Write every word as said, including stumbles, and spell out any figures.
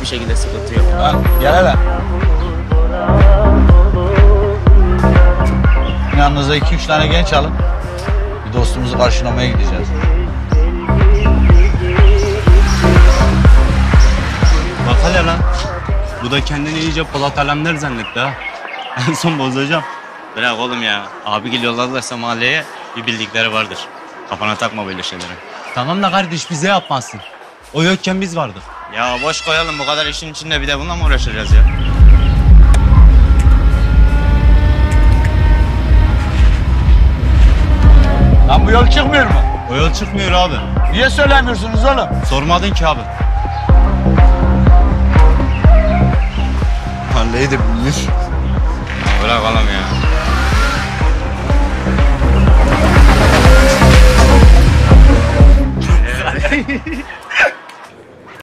hiçbir şekilde sıkıntı yok. Ha, gel hele. Yanınıza iki üç tane genç alın. Bir dostumuzu karşılamaya gideceğiz. Bak hele lan. Bu da kendini iyice Polat Alemdar zannetti ha. En son bozacağım. Bırak oğlum ya. Abigil yolladılarsa mahalleye bir bildikleri vardır. Kafana takma böyle şeyleri. Tamam da kardeş bize yapmazsın. O yokken biz vardık. Ya boş koyalım, bu kadar işin içinde bir de bununla mı uğraşacağız ya? Lan bu yol çıkmıyor mu? O yol çıkmıyor abi. Niye söylemiyorsunuz oğlum? Sormadın ki abi. Mahalleyi de bilir. Ya bırak oğlum ya.